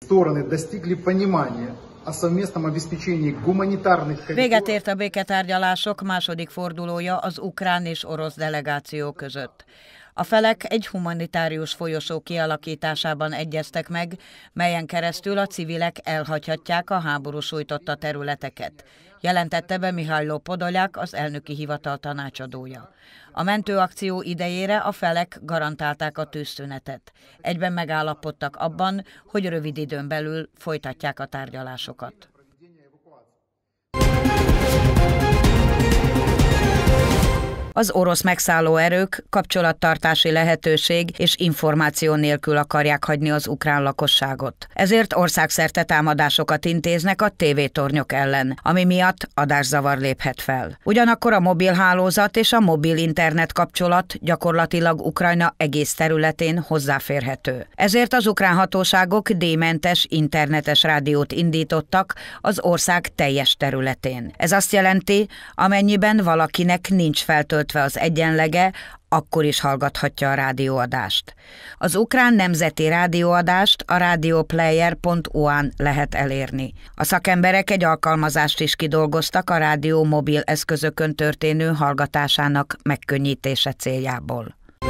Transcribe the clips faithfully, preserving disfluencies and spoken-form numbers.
Véget ért a béketárgyalások második fordulója az ukrán és orosz delegáció között. A felek egy humanitárius folyosó kialakításában egyeztek meg, melyen keresztül a civilek elhagyhatják a háború sújtotta területeket, jelentette be Mihajlo Podolyak, az elnöki hivatal tanácsadója. A mentőakció idejére a felek garantálták a tűzszünetet. Egyben megállapodtak abban, hogy rövid időn belül folytatják a tárgyalásokat. Az orosz megszálló erők kapcsolattartási lehetőség és információ nélkül akarják hagyni az ukrán lakosságot. Ezért országszerte támadásokat intéznek a tévétornyok ellen, ami miatt adászavar léphet fel. Ugyanakkor a mobilhálózat és a mobil internet kapcsolat gyakorlatilag Ukrajna egész területén hozzáférhető. Ezért az ukrán hatóságok díjmentes internetes rádiót indítottak az ország teljes területén. Ez azt jelenti, amennyiben valakinek nincs feltöltve az egyenlege, akkor is hallgathatja a rádióadást. Az ukrán nemzeti rádióadást a radioplayer pont u-n lehet elérni. A szakemberek egy alkalmazást is kidolgoztak a rádió mobil eszközökön történő hallgatásának megkönnyítése céljából.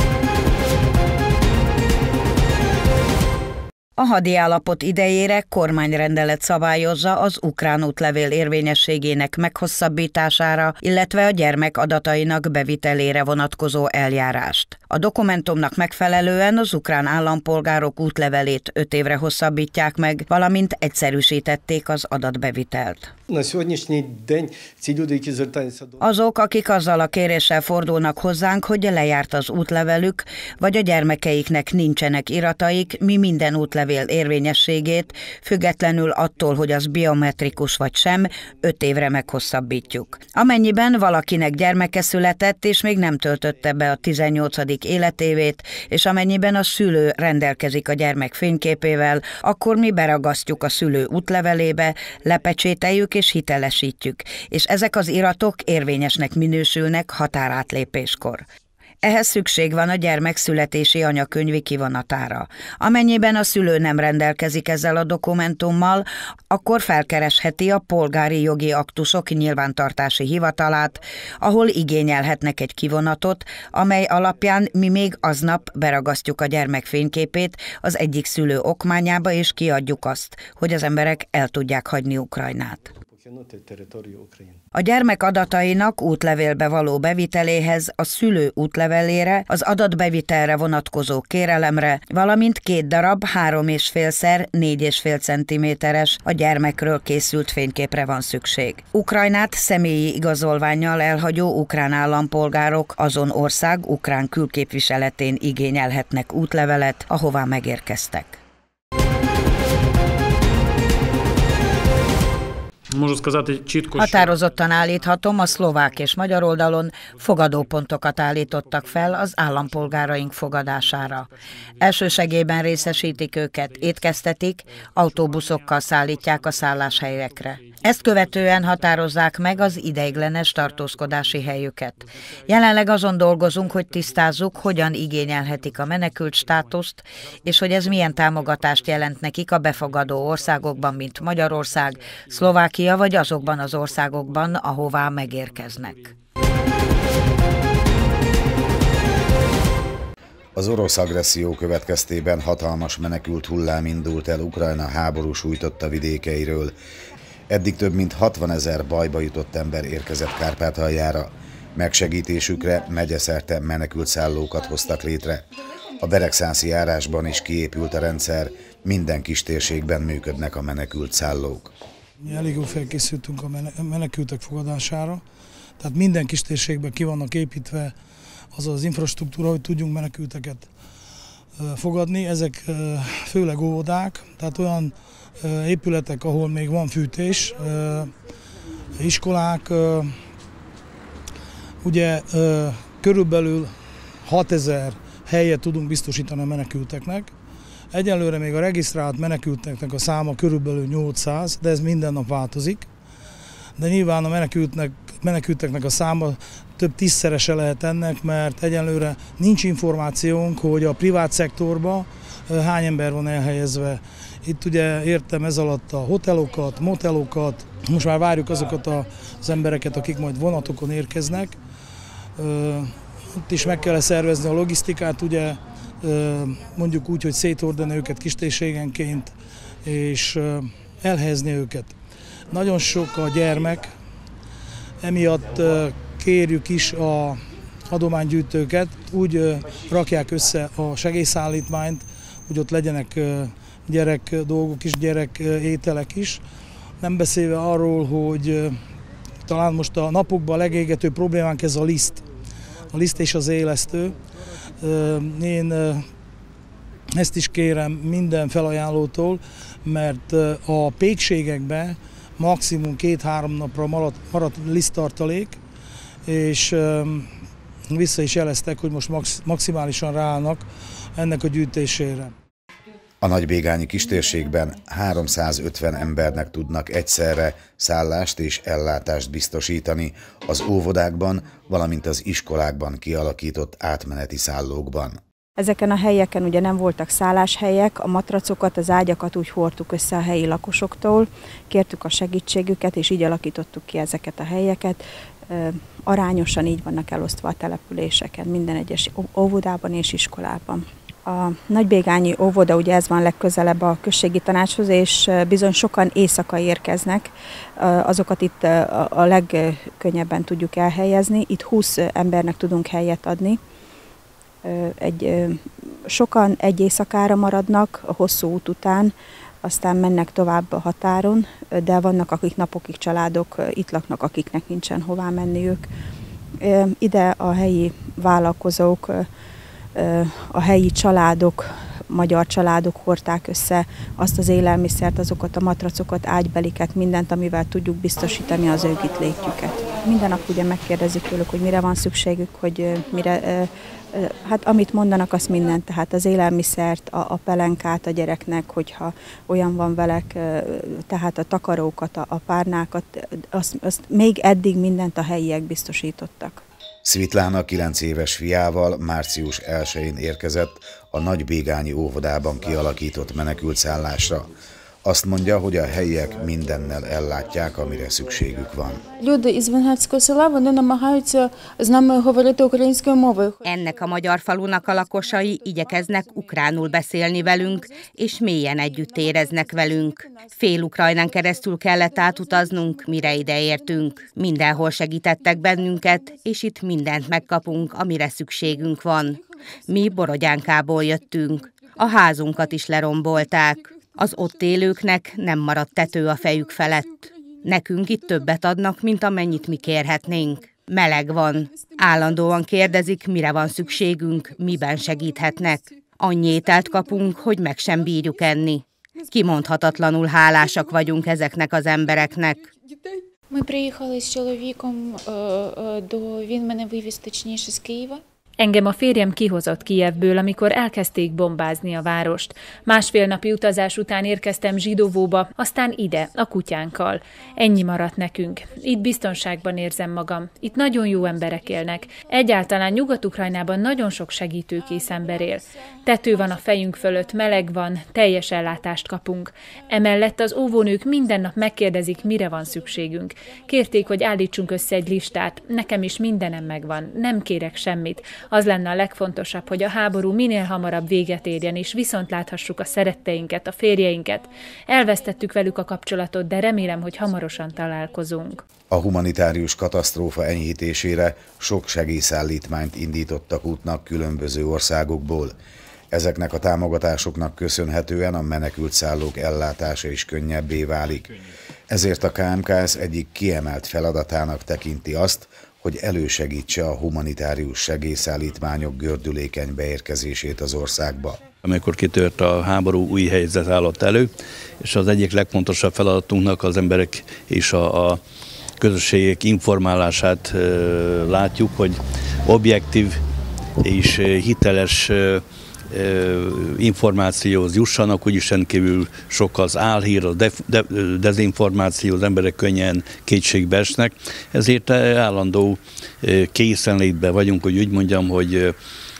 A hadi állapot idejére kormányrendelet szabályozza az ukrán útlevél érvényességének meghosszabbítására, illetve a gyermek adatainak bevitelére vonatkozó eljárást. A dokumentumnak megfelelően az ukrán állampolgárok útlevelét öt évre hosszabbítják meg, valamint egyszerűsítették az adatbevitelt. Azok, akik azzal a kéréssel fordulnak hozzánk, hogy lejárt az útlevelük, vagy a gyermekeiknek nincsenek irataik, mi minden útlevél érvényességét, függetlenül attól, hogy az biometrikus vagy sem, öt évre meghosszabbítjuk. Amennyiben valakinek gyermeke született, és még nem töltötte be a tizennyolcadik életévét, és amennyiben a szülő rendelkezik a gyermek fényképével, akkor mi beragasztjuk a szülő útlevelébe, lepecsételjük és hitelesítjük, és ezek az iratok érvényesnek minősülnek határátlépéskor. Ehhez szükség van a gyermek születési anyakönyvi kivonatára. Amennyiben a szülő nem rendelkezik ezzel a dokumentummal, akkor felkeresheti a polgári jogi aktusok nyilvántartási hivatalát, ahol igényelhetnek egy kivonatot, amely alapján mi még aznap beragasztjuk a gyermek fényképét az egyik szülő okmányába, és kiadjuk azt, hogy az emberek el tudják hagyni Ukrajnát. A gyermek adatainak útlevélbe való beviteléhez a szülő útlevelére, az adatbevitelre vonatkozó kérelemre, valamint két darab három és félszer négy és fél centiméteres a gyermekről készült fényképre van szükség. Ukrajnát személyi igazolvánnyal elhagyó ukrán állampolgárok azon ország ukrán külképviseletén igényelhetnek útlevelet, ahová megérkeztek. Határozottan állíthatom, a szlovák és magyar oldalon fogadópontokat állítottak fel az állampolgáraink fogadására. Elsősegélyben részesítik őket, étkeztetik, autóbuszokkal szállítják a szálláshelyekre. Ezt követően határozzák meg az ideiglenes tartózkodási helyüket. Jelenleg azon dolgozunk, hogy tisztázzuk, hogyan igényelhetik a menekült státuszt, és hogy ez milyen támogatást jelent nekik a befogadó országokban, mint Magyarország, Szlovákia, vagy azokban az országokban, ahová megérkeznek. Az orosz agresszió következtében hatalmas menekült hullám indult el Ukrajna háború sújtotta vidékeiről. Eddig több mint hatvanezer bajba jutott ember érkezett Kárpátaljára. Megsegítésükre megyeszerte menekült szállókat hoztak létre. A Beregszászi járásban is kiépült a rendszer, minden kistérségben működnek a menekült szállók. Mi elég jól felkészültünk a menekültek fogadására, tehát minden kistérségben ki vannak építve az az infrastruktúra, hogy tudjunk menekülteket fogadni. Ezek főleg óvodák, tehát olyan épületek, ahol még van fűtés, iskolák. Ugye körülbelül hatezer helyet tudunk biztosítani a menekülteknek. Egyelőre még a regisztrált menekülteknek a száma körülbelül nyolcszáz, de ez minden nap változik. De nyilván a menekültnek, menekülteknek a száma több tízszerese lehet ennek, mert egyelőre nincs információnk, hogy a privát szektorban hány ember van elhelyezve, Itt ugye értem ez alatt a hotelokat, motelokat, most már várjuk azokat az embereket, akik majd vonatokon érkeznek. Ott is meg kell szervezni a logisztikát, ugye mondjuk úgy, hogy szétordani őket kistérségenként, és elhelyezni őket. Nagyon sok a gyermek, emiatt kérjük is a adománygyűjtőket, úgy rakják össze a segélyszállítmányt, hogy ott legyenek gyerek dolgok is, gyerek ételek is. Nem beszélve arról, hogy talán most a napokban a legégető problémánk ez a liszt. A liszt és az élesztő. Én ezt is kérem minden felajánlótól, mert a pékségekben maximum két-három napra maradt, maradt liszttartalék, és vissza is jeleztek, hogy most max, maximálisan ráállnak ennek a gyűjtésére. A nagybégányi kistérségben háromszázötven embernek tudnak egyszerre szállást és ellátást biztosítani az óvodákban, valamint az iskolákban kialakított átmeneti szállókban. Ezeken a helyeken ugye nem voltak szálláshelyek, a matracokat, az ágyakat úgy hordtuk össze a helyi lakosoktól, kértük a segítségüket, és így alakítottuk ki ezeket a helyeket. Arányosan így vannak elosztva a településeken, minden egyes óvodában és iskolában. A nagybégányi óvoda, ugye ez van legközelebb a községi tanácshoz, és bizony sokan éjszaka érkeznek, azokat itt a legkönnyebben tudjuk elhelyezni. Itt húsz embernek tudunk helyet adni. Egy, sokan egy éjszakára maradnak a hosszú út után, aztán mennek tovább a határon, de vannak, akik napokig családok itt laknak, akiknek nincsen hová menniük. Ide a helyi vállalkozók, a helyi családok, magyar családok hordták össze azt az élelmiszert, azokat a matracokat, ágybeliket, mindent, amivel tudjuk biztosítani az ő itt létjüket. Minden nap ugye megkérdezik tőlük, hogy mire van szükségük, hogy mire, hát amit mondanak, azt mindent, tehát az élelmiszert, a, a pelenkát a gyereknek, hogyha olyan van velek, tehát a takarókat, a, a párnákat, azt, azt még eddig mindent a helyiek biztosítottak. Szvitlána kilenc éves fiával március elsején érkezett a nagybégányi óvodában kialakított menekültszállásra. Azt mondja, hogy a helyiek mindennel ellátják, amire szükségük van. Ennek a magyar falunak a lakosai igyekeznek ukránul beszélni velünk, és mélyen együtt éreznek velünk. Fél Ukrajnán keresztül kellett átutaznunk, mire ide értünk. Mindenhol segítettek bennünket, és itt mindent megkapunk, amire szükségünk van. Mi Borogyánkából jöttünk. A házunkat is lerombolták. Az ott élőknek nem maradt tető a fejük felett. Nekünk itt többet adnak, mint amennyit mi kérhetnénk. Meleg van. Állandóan kérdezik, mire van szükségünk, miben segíthetnek. Annyi ételt kapunk, hogy meg sem bírjuk enni. Kimondhatatlanul hálásak vagyunk ezeknek az embereknek. Ми приїхали з чоловіком до він мене вивіз точніше з Києва. Engem a férjem kihozott Kijevből, amikor elkezdték bombázni a várost. Másfél napi utazás után érkeztem Zsidovóba, aztán ide, a kutyánkkal. Ennyi maradt nekünk. Itt biztonságban érzem magam. Itt nagyon jó emberek élnek. Egyáltalán Nyugat-Ukrajnában nagyon sok segítőkész ember él. Tető van a fejünk fölött, meleg van, teljes ellátást kapunk. Emellett az óvónők minden nap megkérdezik, mire van szükségünk. Kérték, hogy állítsunk össze egy listát. Nekem is mindenem megvan. Nem kérek semmit. Az lenne a legfontosabb, hogy a háború minél hamarabb véget érjen, és viszont láthassuk a szeretteinket, a férjeinket. Elvesztettük velük a kapcsolatot, de remélem, hogy hamarosan találkozunk. A humanitárius katasztrófa enyhítésére sok segélyszállítmányt indítottak útnak különböző országokból. Ezeknek a támogatásoknak köszönhetően a menekültszállók ellátása is könnyebbé válik. Ezért a ká em ká es egyik kiemelt feladatának tekinti azt, hogy elősegítse a humanitárius segélyszállítmányok gördülékeny beérkezését az országba. Amikor kitört a háború, új helyzet állott elő, és az egyik legfontosabb feladatunknak az emberek és a, a közösségek informálását e, látjuk, hogy objektív és hiteles e, információhoz jussanak, úgyis rendkívül sok az álhír, a de, de, dezinformáció, az emberek könnyen kétségbe esnek. Ezért állandó készenlétben vagyunk, hogy úgy mondjam, hogy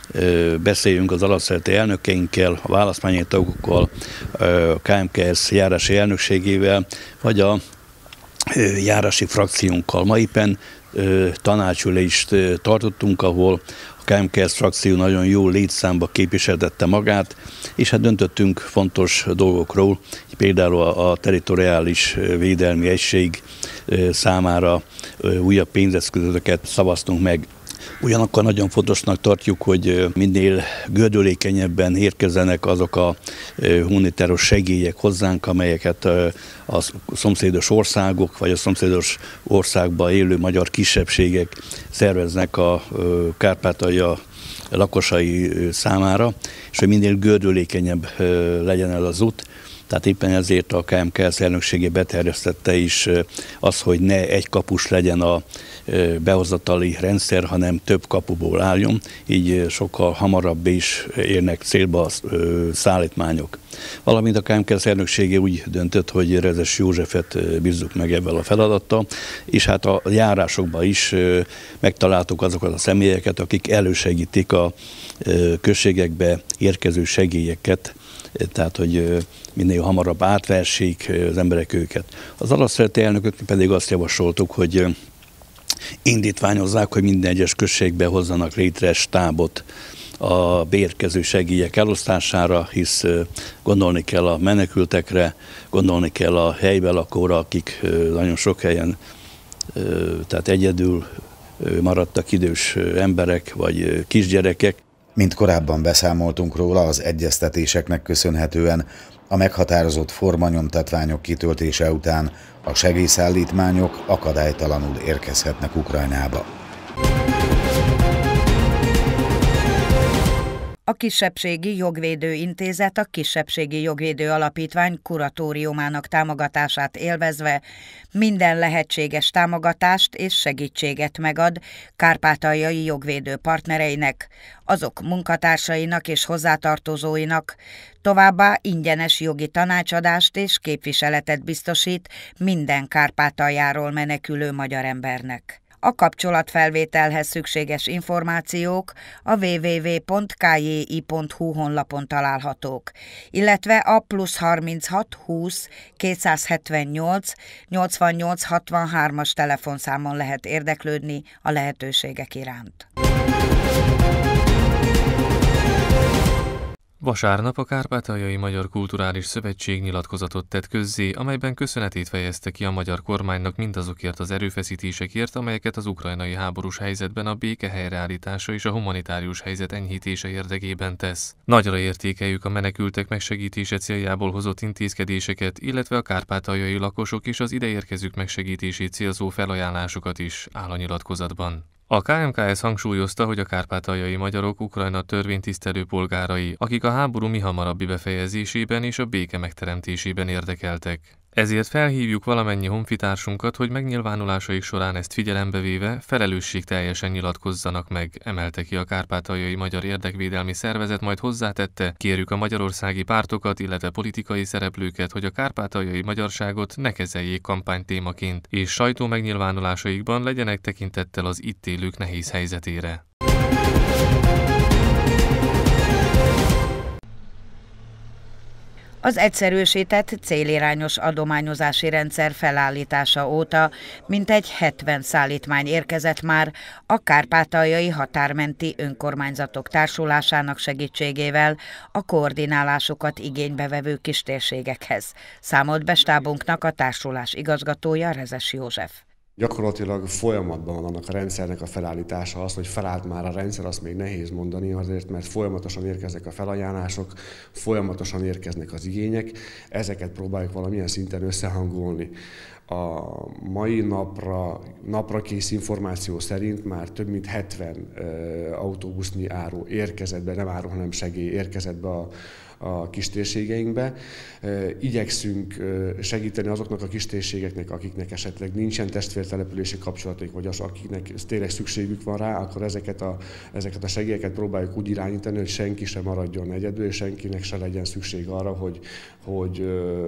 beszéljünk az alapszereti elnökeinkkel, a választmányi tagokkal, a ká em ká es zé járási elnökségével, vagy a járási frakciónkkal. Ma éppen tanácsülést tartottunk, ahol a ká em ká es frakció nagyon jó létszámba képviseltette magát, és hát döntöttünk fontos dolgokról, például a territoriális védelmi egység számára újabb pénzeszközöket szavaztunk meg. Ugyanakkor nagyon fontosnak tartjuk, hogy minél gördülékenyebben érkezzenek azok a humanitárius segélyek hozzánk, amelyeket a szomszédos országok vagy a szomszédos országban élő magyar kisebbségek szerveznek a Kárpátalja lakosai számára, és hogy minél gördülékenyebb legyen ez az út. Tehát éppen ezért a ká em ká es elnöksége beterjesztette is az, hogy ne egy kapus legyen a behozatali rendszer, hanem több kapuból álljon, így sokkal hamarabb is érnek célba a szállítmányok. Valamint a ká em ká es elnöksége úgy döntött, hogy Rezes Józsefet bízzuk meg ebben a feladattal, és hát a járásokban is megtaláltuk azokat a személyeket, akik elősegítik a községekbe érkező segélyeket, tehát hogy minél hamarabb átvessék az emberek őket. Az alapszereti elnökök pedig azt javasoltuk, hogy indítványozzák, hogy minden egyes községbe hozzanak létre stábot a beérkező segélyek elosztására, hisz gondolni kell a menekültekre, gondolni kell a helyben lakóra, akik nagyon sok helyen, tehát egyedül maradtak idős emberek vagy kisgyerekek. Mint korábban beszámoltunk róla, az egyeztetéseknek köszönhetően a meghatározott formanyomtatványok kitöltése után a segélyszállítmányok akadálytalanul érkezhetnek Ukrajnába. A Kisebbségi Jogvédő Intézet a Kisebbségi Jogvédő Alapítvány kuratóriumának támogatását élvezve minden lehetséges támogatást és segítséget megad kárpátaljai jogvédő partnereinek, azok munkatársainak és hozzátartozóinak, továbbá ingyenes jogi tanácsadást és képviseletet biztosít minden Kárpátaljáról menekülő magyar embernek. A kapcsolatfelvételhez szükséges információk a double-u double-u double-u pont k j i pont h u honlapon találhatók, illetve a plusz harminchat húsz kétszázhetvennyolc nyolcvannyolc hatvanhármas telefonszámon lehet érdeklődni a lehetőségek iránt. Vasárnap a Kárpátaljai Magyar Kulturális Szövetség nyilatkozatot tett közzé, amelyben köszönetét fejezte ki a magyar kormánynak mindazokért az erőfeszítésekért, amelyeket az ukrajnai háborús helyzetben a béke helyreállítása és a humanitárius helyzet enyhítése érdekében tesz. Nagyra értékeljük a menekültek megsegítése céljából hozott intézkedéseket, illetve a kárpátaljai lakosok és az ideérkezők megsegítését célzó felajánlásokat is, áll a nyilatkozatban. A ká em ká es hangsúlyozta, hogy a kárpátaljai magyarok Ukrajna törvénytisztelő polgárai, akik a háború mihamarabbi befejezésében és a béke megteremtésében érdekeltek. Ezért felhívjuk valamennyi honfitársunkat, hogy megnyilvánulásaik során ezt figyelembe véve felelősségteljesen nyilatkozzanak meg, emelte ki a Kárpátaljai Magyar Érdekvédelmi Szervezet, majd hozzátette, kérjük a magyarországi pártokat, illetve politikai szereplőket, hogy a kárpátaljai magyarságot ne kezeljék kampánytémaként, és sajtó megnyilvánulásaikban legyenek tekintettel az itt élők nehéz helyzetére. Az egyszerűsített célirányos adományozási rendszer felállítása óta mintegy hetven szállítmány érkezett már a kárpátaljai határmenti önkormányzatok társulásának segítségével a koordinálásukat igénybe vevő kistérségekhez, számolt be stábunknak a társulás igazgatója, Rezes József. Gyakorlatilag folyamatban van annak a rendszernek a felállítása. Az, hogy felállt már a rendszer, azt még nehéz mondani, azért, mert folyamatosan érkeznek a felajánlások, folyamatosan érkeznek az igények, ezeket próbáljuk valamilyen szinten összehangolni. A mai napra, napra kész információ szerint már több mint hetven uh, autóbusznyi áru érkezett be, nem áru, hanem segély érkezett be a, a kistérségeinkbe. Igyekszünk segíteni azoknak a kistérségeknek, akiknek esetleg nincsen testvértelepülési kapcsolaték, vagy az, akiknek tényleg szükségük van rá, akkor ezeket a, ezeket a segélyeket próbáljuk úgy irányítani, hogy senki sem maradjon egyedül, és senkinek se legyen szükség arra, hogy, hogy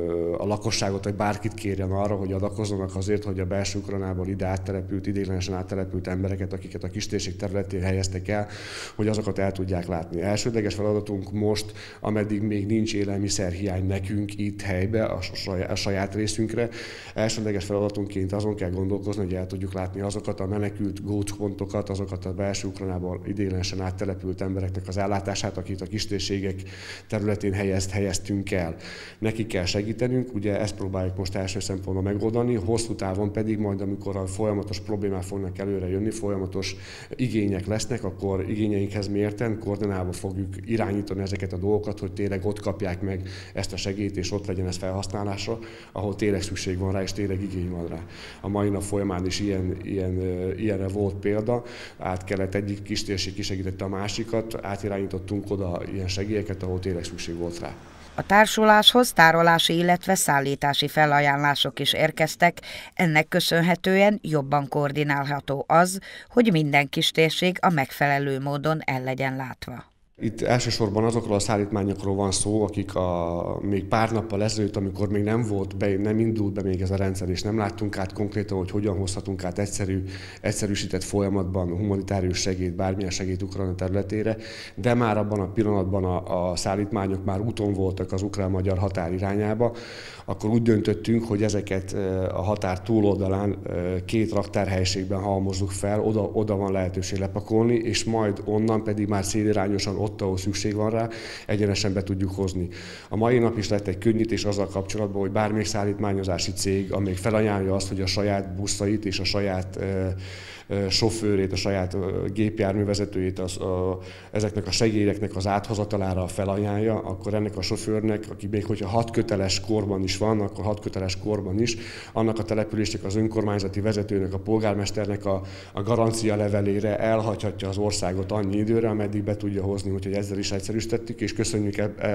a lakosságot, vagy bárkit kérjen arra, hogy adakozzanak azért, hogy a belső Ukrajnából ide áttelepült, idéglenesen áttelepült embereket, akiket a kistérség területén helyeztek el, hogy azokat el tudják látni. Elsődleges feladatunk most, ameddig még nincs élelmiszerhiány nekünk itt helybe, a saját, a saját részünkre, elsődleges feladatunként azon kell gondolkozni, hogy el tudjuk látni azokat a menekült gócpontokat, azokat a belső Ukrajnából idéglenesen áttelepült embereknek az ellátását, akit a kistérségek területén helyezt, helyeztünk el. Nekik kell segítenünk, ugye ezt próbáljuk most első szempontból megoldani, hosszú távon pedig majd, amikor a folyamatos problémák fognak előre jönni, folyamatos igények lesznek, akkor igényeinkhez mérten koordinálva fogjuk irányítani ezeket a dolgokat, hogy tényleg ott kapják meg ezt a segélyt, és ott legyen ez felhasználásra, ahol tényleg szükség van rá, és tényleg igény van rá. A mai nap folyamán is ilyen, ilyen, ilyenre volt példa, át kellett egyik kistérség kisegítette a másikat, átirányítottunk oda ilyen segélyeket, ahol tényleg szükség volt rá. A társuláshoz tárolási, illetve szállítási felajánlások is érkeztek, ennek köszönhetően jobban koordinálható az, hogy minden kistérség a megfelelő módon el legyen látva. Itt elsősorban azokról a szállítmányokról van szó, akik a, még pár nappal ezelőtt, amikor még nem volt be, nem indult be még ez a rendszer, és nem láttunk át konkrétan, hogy hogyan hozhatunk át egyszerű, egyszerűsített folyamatban humanitárius segélyt, bármilyen segélyt Ukrajna területére, de már abban a pillanatban a, a szállítmányok már úton voltak az ukrán-magyar határ irányába, akkor úgy döntöttünk, hogy ezeket a határ túloldalán két raktárhelyiségben halmozzuk fel, oda, oda van lehetőség lepakolni, és majd onnan pedig már célirányosan ott, ahol szükség van rá, egyenesen be tudjuk hozni. A mai nap is lett egy könnyítés azzal kapcsolatban, hogy bármelyik szállítmányozási cég, amelyik felajánlja azt, hogy a saját buszait és a saját e, e, sofőrét, a saját e, gépjárművezetőjét az, a, ezeknek a segélyeknek az áthozatalára felajánlja, akkor ennek a sofőrnek, aki még hogyha hat köteles korban is van, akkor hat köteles korban is, annak a településnek, az önkormányzati vezetőnek, a polgármesternek a, a garancia levelére elhagyhatja az országot annyi időre, ameddig be tudja hozni, úgyhogy ezzel is egyszerűsítettük, és köszönjük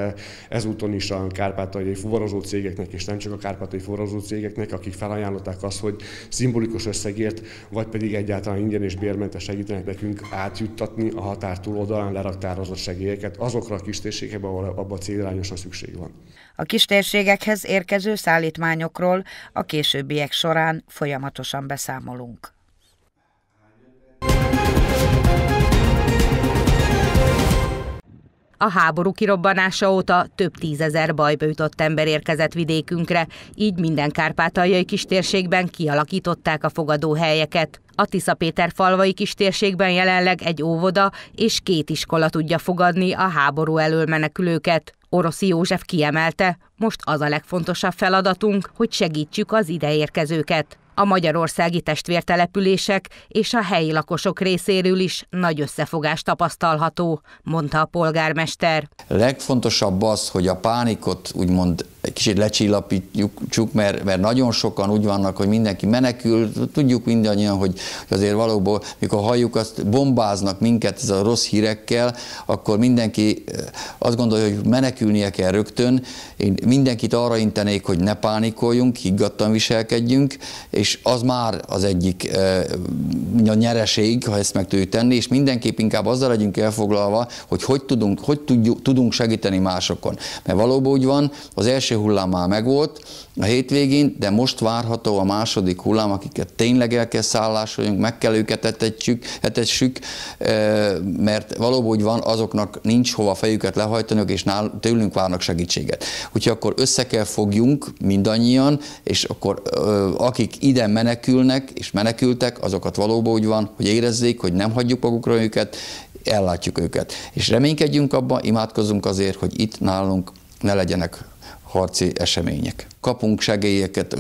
ezúton is a kárpátaljai fuvarozó cégeknek, és nem csak a kárpátaljai fuvarozó cégeknek, akik felajánlották azt, hogy szimbolikus összegért, vagy pedig egyáltalán ingyen és bérmentes segítenek nekünk átjuttatni a határ túloldalán leraktározott segélyeket azokra a kistérségekbe, ahol abban célirányosan szükség van. A kistérségekhez érkező szállítmányokról a későbbiek során folyamatosan beszámolunk. A háború kirobbanása óta több tízezer bajba jutott ember érkezett vidékünkre, így minden kárpátaljai kistérségben kialakították a fogadóhelyeket. A Tiszapéterfalvai kistérségben jelenleg egy óvoda és két iskola tudja fogadni a háború elől menekülőket. Oroszi József kiemelte, most az a legfontosabb feladatunk, hogy segítsük az ideérkezőket. A magyarországi testvértelepülések és a helyi lakosok részéről is nagy összefogás tapasztalható, mondta a polgármester. Legfontosabb az, hogy a pánikot úgymond egy kicsit lecsillapítjuk, mert, mert nagyon sokan úgy vannak, hogy mindenki menekül, tudjuk mindannyian, hogy azért valóban, mikor halljuk azt, bombáznak minket ez a rossz hírekkel, akkor mindenki azt gondolja, hogy menekülnie kell rögtön. Én mindenkit arra intenék, hogy ne pánikoljunk, higgadtan viselkedjünk, és az már az egyik a nyereség, ha ezt meg tudjuk tenni, és mindenképp inkább azzal legyünk elfoglalva, hogy hogy tudunk, hogy tudjuk, tudunk segíteni másokon. Mert valóban úgy van, az első hullám már megvolt a hétvégén, de most várható a második hullám, akiket tényleg el kell szállásoljunk, meg kell őket etetsük, etessük, mert valóban úgy van, azoknak nincs hova fejüket lehajtaniuk, és nál, tőlünk várnak segítséget. Úgyhogy akkor össze kell fogjunk mindannyian, és akkor akik ide menekülnek és menekültek, azokat valóban úgy van, hogy érezzék, hogy nem hagyjuk magukra őket, ellátjuk őket. És reménykedjünk abban, imádkozzunk azért, hogy itt nálunk ne legyenek harci események. kapunk segélyeket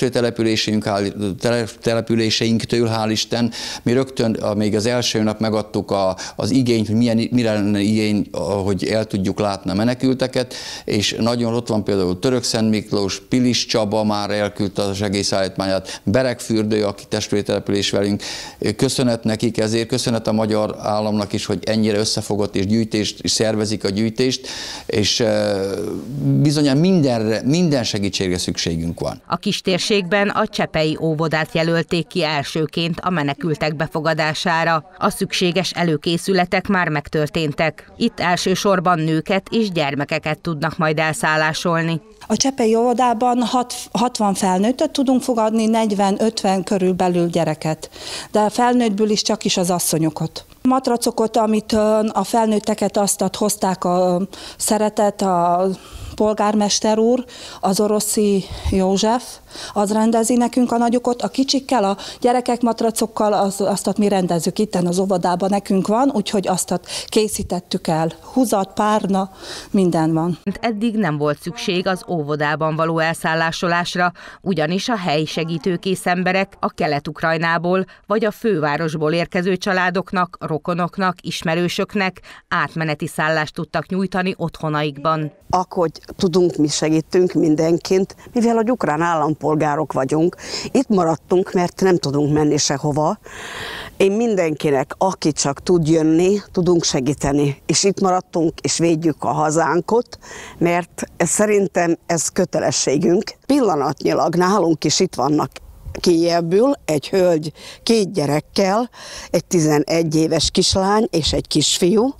testvértelepüléseinktől, hál' Isten. Mi rögtön még az első nap megadtuk a, az igényt, hogy milyen, mire lenne igény, hogy el tudjuk látni a menekülteket, és nagyon ott van például Törökszent Miklós, Pilis Csaba már elküldte a segélyszállítmányát, Beregfürdő, aki testvértelepülés velünk. Köszönet nekik ezért, köszönet a magyar államnak is, hogy ennyire összefogott és gyűjtést, és szervezik a gyűjtést, és bizonyan mindenre, minden segítségre szükségünk van. A kistérségben a csepei óvodát jelölték ki elsőként a menekültek befogadására. A szükséges előkészületek már megtörténtek. Itt elsősorban nőket és gyermekeket tudnak majd elszállásolni. A csepei óvodában hatvan felnőttet tudunk fogadni, negyven-ötven körülbelül gyereket, de felnőttből is csak is az asszonyokat. A matracokat, amit a felnőtteket azt hozták a szeretet, a polgármester úr, az Oroszi József, az rendezi nekünk a nagyokat, a kicsikkel, a gyerekek matracokkal, az, azt mi rendezzük itten az óvodában, nekünk van, úgyhogy azt készítettük el. Húzat, párna, minden van. Eddig nem volt szükség az óvodában való elszállásolásra, ugyanis a helyi segítőkész emberek a Kelet-Ukrajnából vagy a fővárosból érkező családoknak, rokonoknak, ismerősöknek átmeneti szállást tudtak nyújtani otthonaikban. Akkor tudunk, mi segítünk mindenként, mivel a ukrán állampolgárok vagyunk. Itt maradtunk, mert nem tudunk menni sehova. Én mindenkinek, aki csak tud jönni, tudunk segíteni. És itt maradtunk, és védjük a hazánkot, mert ez, szerintem ez kötelességünk. Pillanatnyilag nálunk is itt vannak Kijevből egy hölgy két gyerekkel, egy tizenegy éves kislány és egy kisfiú.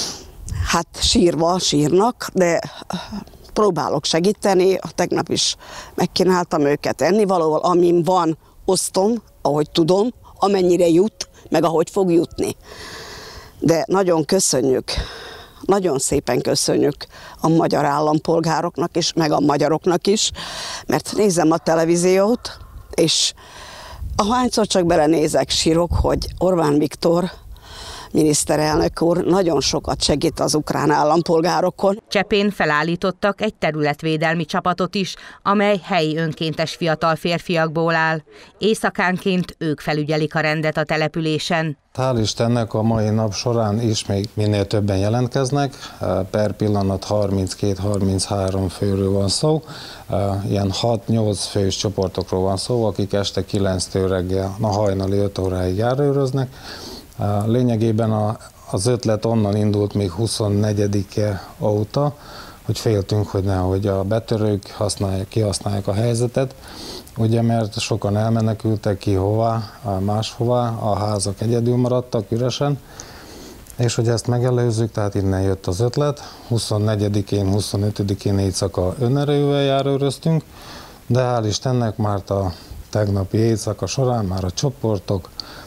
Hát sírva sírnak, de próbálok segíteni. Tegnap is megkínáltam őket ennivalóval, amin van, osztom, ahogy tudom, amennyire jut, meg ahogy fog jutni. De nagyon köszönjük, nagyon szépen köszönjük a magyar állampolgároknak is, meg a magyaroknak is, mert nézem a televíziót, és ahányszor csak belenézek, sírok, hogy Orbán Viktor miniszterelnök úr nagyon sokat segít az ukrán állampolgárokon. Csepén felállítottak egy területvédelmi csapatot is, amely helyi önkéntes fiatal férfiakból áll. Éjszakánként ők felügyelik a rendet a településen. Hál' Istennek a mai nap során is még minél többen jelentkeznek, per pillanat harminckét-harminchárom főről van szó, ilyen hat-nyolc fős csoportokról van szó, akik este kilenctől reggel a hajnali öt óráig járőröznek. Lényegében a, az ötlet onnan indult még huszonnegyedike óta, hogy féltünk, hogy nehogy a betörők használják, kihasználják a helyzetet, ugye mert sokan elmenekültek ki hová, máshová, a házak egyedül maradtak üresen, és hogy ezt megelőzzük, tehát innen jött az ötlet. huszonnegyedikén, huszonötödikén éjszaka önerővel járőröztünk, de hál' Istennek már a tegnapi éjszaka során már a csoportok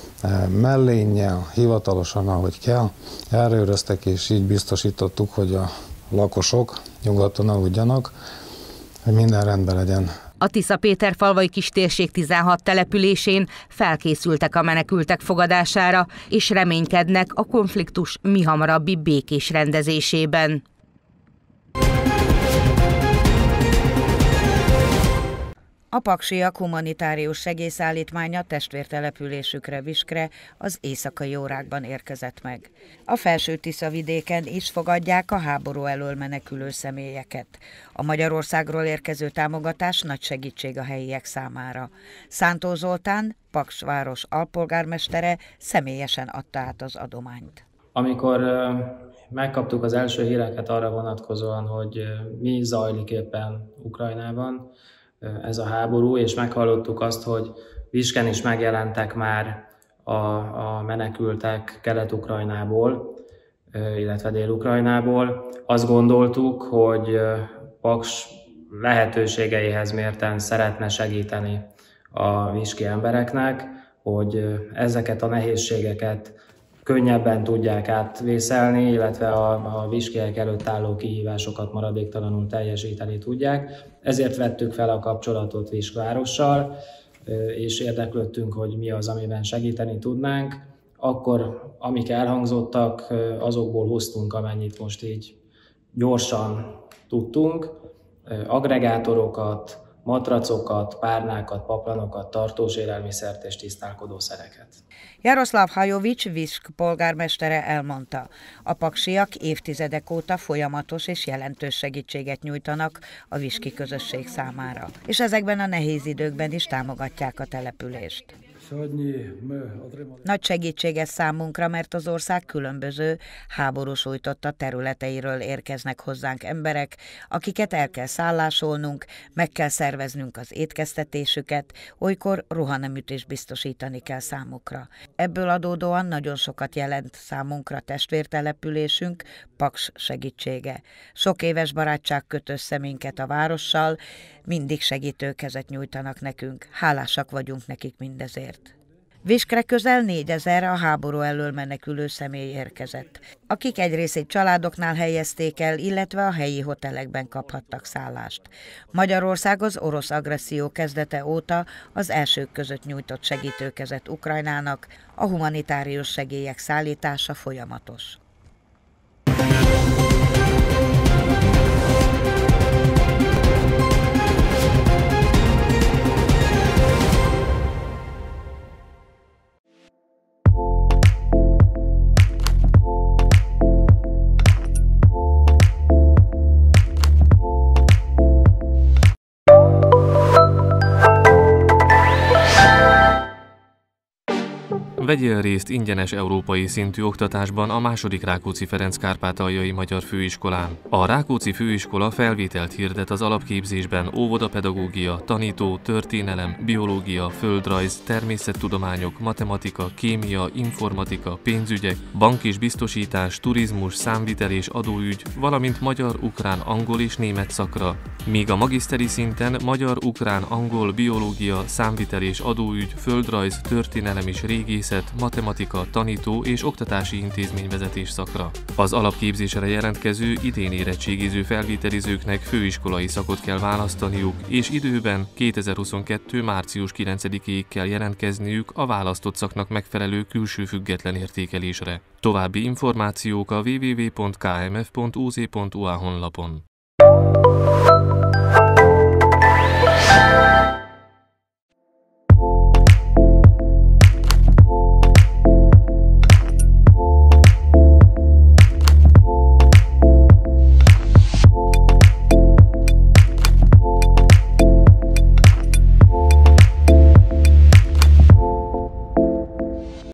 mellénnyel, hivatalosan, ahogy kell, járőröztek, és így biztosítottuk, hogy a lakosok nyugodtan aludjanak, hogy minden rendben legyen. A Tisza-Péterfalvai kistérség tizenhat településén felkészültek a menekültek fogadására, és reménykednek a konfliktus mihamarabbi békés rendezésében. A paksiak humanitárius segélyszállítmánya testvértelepülésükre, Viskre az éjszakai órákban érkezett meg. A Felső-Tisza-vidéken is fogadják a háború elől menekülő személyeket. A Magyarországról érkező támogatás nagy segítség a helyiek számára. Szántó Zoltán, Paks város alpolgármestere személyesen adta át az adományt. Amikor megkaptuk az első híreket arra vonatkozóan, hogy mi zajlik éppen Ukrajnában, ez a háború, és meghallottuk azt, hogy Visken is megjelentek már a, a menekültek Kelet-Ukrajnából, illetve Dél-Ukrajnából. Azt gondoltuk, hogy Paks lehetőségeihez mérten szeretne segíteni a viski embereknek, hogy ezeket a nehézségeket könnyebben tudják átvészelni, illetve a, a viskiek előtt álló kihívásokat maradéktalanul teljesíteni tudják. Ezért vettük fel a kapcsolatot Visk várossal, és érdeklődtünk, hogy mi az, amiben segíteni tudnánk. Akkor, amik elhangzottak, azokból hoztunk, amennyit most így gyorsan tudtunk. Agregátorokat, matracokat, párnákat, paplanokat, tartós élelmiszert és tisztálkodószereket. Jaroszláv Hajovics, Visk polgármestere elmondta, a paksiak évtizedek óta folyamatos és jelentős segítséget nyújtanak a viski közösség számára, és ezekben a nehéz időkben is támogatják a települést. Nagy segítség ez számunkra, mert az ország különböző háború sújtotta területeiről érkeznek hozzánk emberek, akiket el kell szállásolnunk, meg kell szerveznünk az étkeztetésüket, olykor ruhaneműtést biztosítani kell számukra. Ebből adódóan nagyon sokat jelent számunkra testvértelepülésünk, Paks segítsége. Sok éves barátság köt össze minket a várossal, mindig segítőkezet nyújtanak nekünk, hálásak vagyunk nekik mindezért. Viskre közel négyezer a háború elől menekülő személy érkezett, akik egy részét családoknál helyezték el, illetve a helyi hotelekben kaphattak szállást. Magyarország az orosz agresszió kezdete óta az elsők között nyújtott segítőkezet Ukrajnának, a humanitárius segélyek szállítása folyamatos. Vegyél részt ingyenes európai szintű oktatásban a második Rákóczi Ferenc Kárpátaljai Magyar Főiskolán. A Rákóczi Főiskola felvételt hirdet az alapképzésben óvodapedagógia, tanító, történelem, biológia, földrajz, természettudományok, matematika, kémia, informatika, pénzügyek, bank és biztosítás, turizmus, számvitel és adóügy, valamint magyar, ukrán, angol és német szakra. Míg a magiszteri szinten magyar, ukrán, angol, biológia, számvitel és adóügy, földrajz, történelem és régészet, matematika, tanító és oktatási intézményvezetés szakra. Az alapképzésre jelentkező, idén érettségiző felvételizőknek főiskolai szakot kell választaniuk, és időben kétezer-huszonkettő március kilencedikéig kell jelentkezniük a választott szaknak megfelelő külső független értékelésre. További információk a double-u double-u double-u pont k m f pont u z pont u a honlapon.